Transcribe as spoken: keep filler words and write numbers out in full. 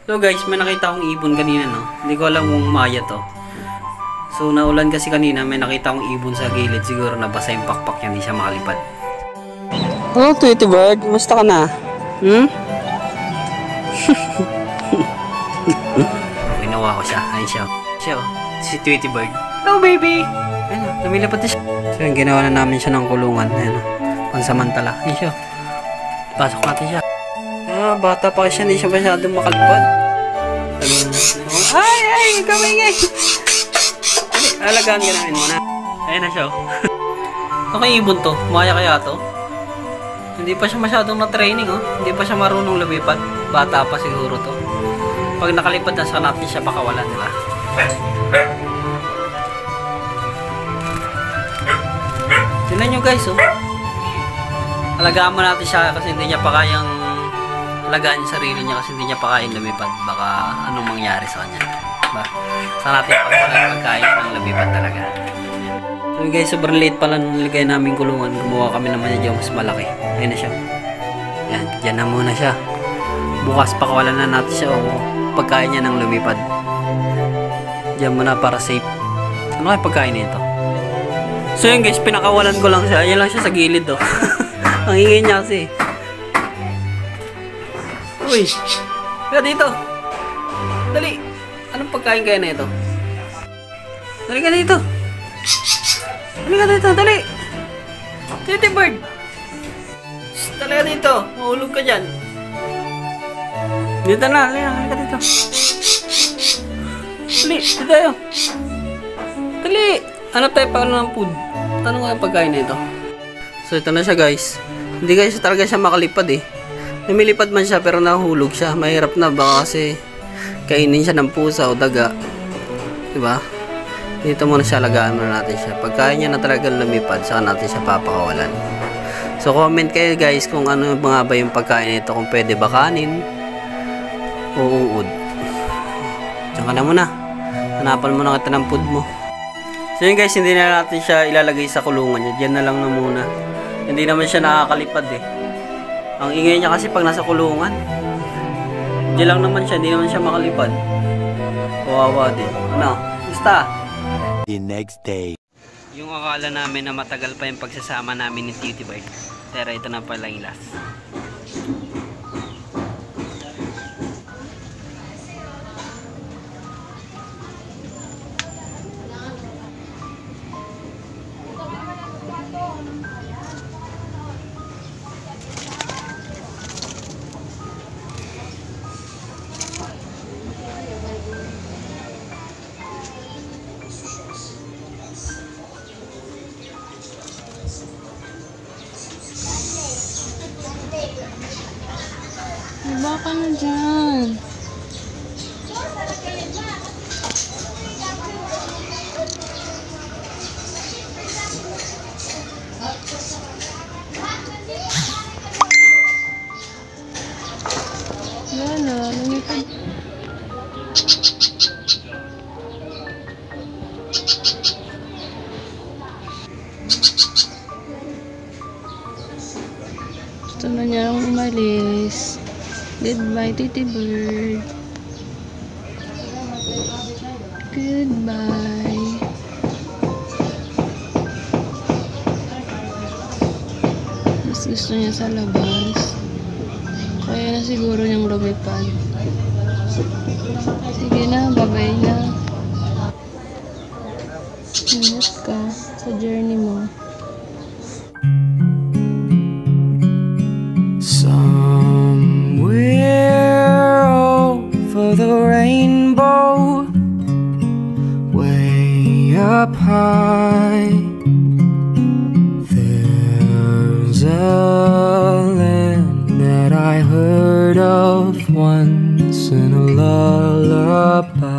So guys, may nakita akong ibon kanina, no? Hindi ko alam kung maya to. So naulan kasi kanina, may nakita akong ibon sa gilid. Siguro nabasa yung pakpak niya, hindi siya makalipad. Oh, Tweety Bird, kumusta ka na? Hmm? Ginawa ko siya. Ayun siya. Siya, oh. Si Tweety Bird. Hello, baby! Ayun, oh. Lumilipad na siya. So yung ginawa na namin siya ng kulungan. Ayun, oh. Pansamantala. Ayun siya. Pasok natin siya. Ah, bata pa siya. Hindi siya masyadong makalipad. Ay, ay, kamingay! Alagaan ka namin muna. Ayun na siya. Okay, ibon to. Maya kaya to. Hindi pa siya masyadong na-training, oh. Hindi pa siya marunong lumipad. Bata pa siguro to. Pag nakalipad na, saka natin siya pakawalan, di ba? Tignan nyo guys, oh. Alagaan mo natin siya kasi hindi niya pa kayang alagaan yung sarili niya kasi hindi niya pa kayang lumipad. Baka anong mangyari sa kanya. Diba? Saka natin pakawalan pagkain ng lumipad talaga. So guys, sobrang late pala nung nilagay namin kulungan. Gumawa kami naman niya dyan mas malaki. Ayun na siya. Yan, dyan na muna siya. Bukas pakawalan na natin siya o pagkain niya ng lumipad. Dyan muna para safe. Ano kaya pagkain nito? So yun guys, pinakawalan ko lang siya. Ayan lang siya sa gilid, oh. Ang ingay niya kasi. Uy! Kaya dito! Dali! Anong pagkain kaya na ito? Dali ka dito! Dali ka dito! Dali! Tweety Bird! Dali ka dito! Mahulog ka dyan! Dito na! Dali ka dito! Dali! Dito tayo! Dali! Ano tayo pa ng food? Ano nga yung pagkain na ito? So ito na siya guys. Hindi guys talaga siya makalipad eh. Lumilipad man siya pero nahulog siya. Mahirap na baka kasi kainin siya ng pusa o daga. Diba? Dito muna siya, alagaan muna natin siya. Pagkain niya na talagang lumipad, saka natin siya papakawalan. So comment kayo guys kung ano mga ba yung pagkain nito. Kung pwede ba kanin o uod. Diyan ka na muna. Hanapan mo na kita ng food mo. So yun guys, hindi na natin siya ilalagay sa kulungan niya. Diyan na lang na muna. Hindi naman siya nakakalipad eh. Ang ingay niya kasi pag nasa kulungan. Diyan lang naman siya, hindi naman siya makalipad. Kawawa din. Ano? Basta? The next day. Yung akala namin na matagal pa yung pagsasama namin ni Tweety Bird. Pero ito na pala yung last. Diba ka na dyan? Wala, lumipad. Gusto na niya umalis. Goodbye, Tweety Bird. Goodbye. Mas gusto niya sa labas. Kaya na siguro niyang lumipad. Sige na, bye-bye na. Ingat ka sa journey mo. The rainbow way up high, there's a land that I heard of once in a lullaby.